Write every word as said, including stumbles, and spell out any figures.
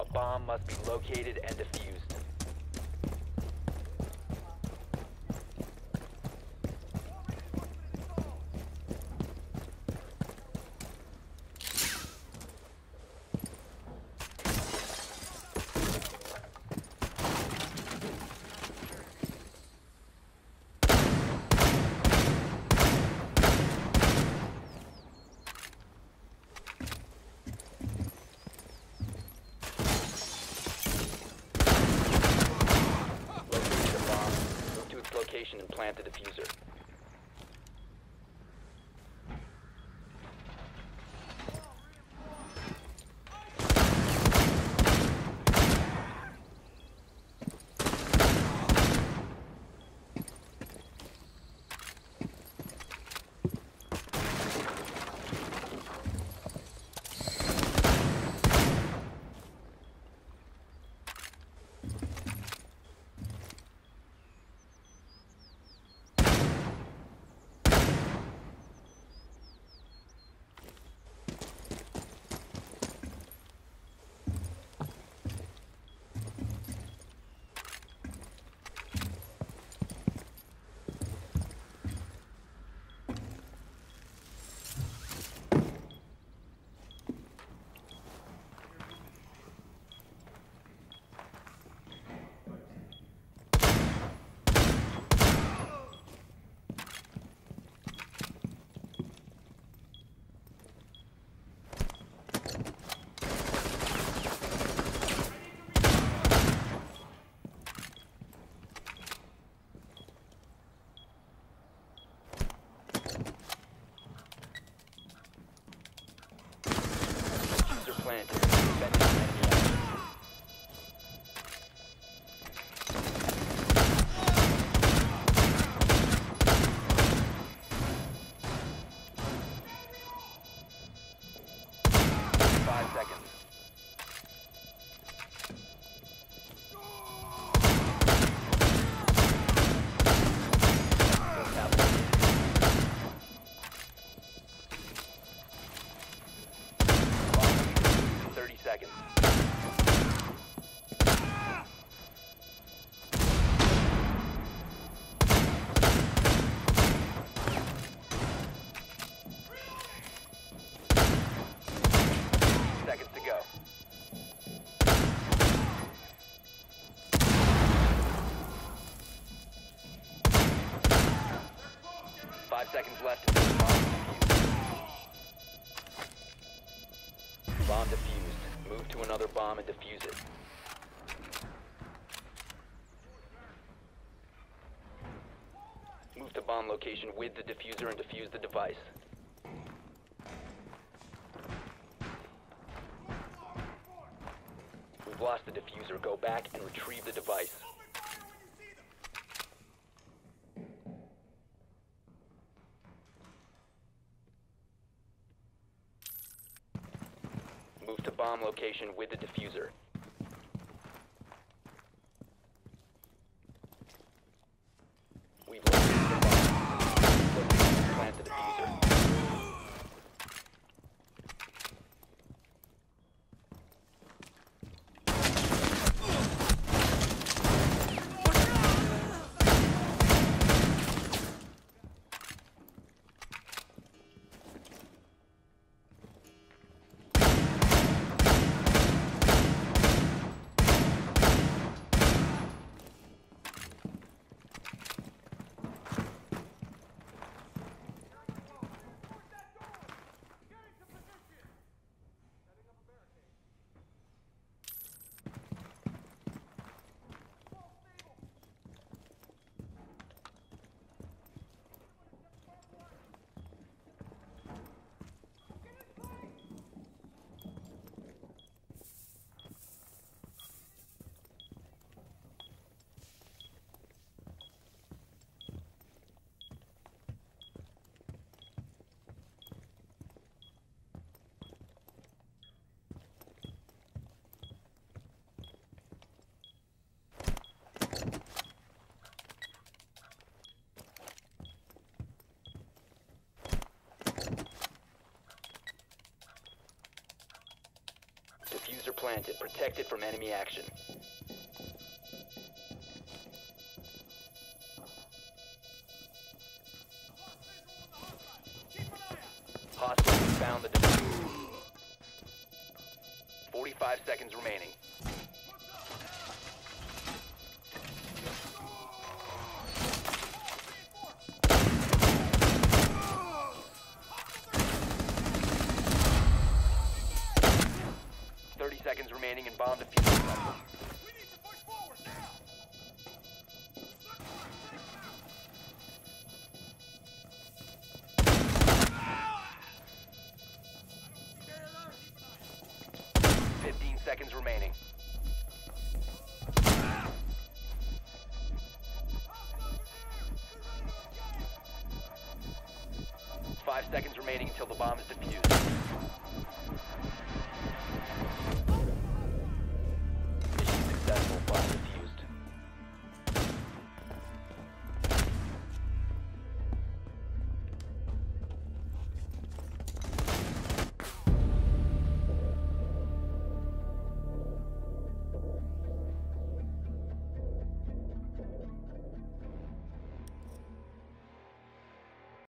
bomb must be located and defused. Location and plant the diffuser. Planted. Defending enemy action. Five seconds. thirty seconds. Seconds to go. Five seconds left until the bomb defused. Bomb defused. Move to another bomb and defuse it. Move to bomb location with the diffuser and defuse the device. We've lost the diffuser. Go back and retrieve the device. Move to bomb location with the diffuser. We've located the bomb. Location and plant the diffuser. planted. Protected from enemy action. Hostiles found the defuse. forty-five seconds remaining. thirty seconds remaining in bomb defusal cycle. We need to push forward now! fifteen seconds remaining. Five seconds remaining until the bomb is defused.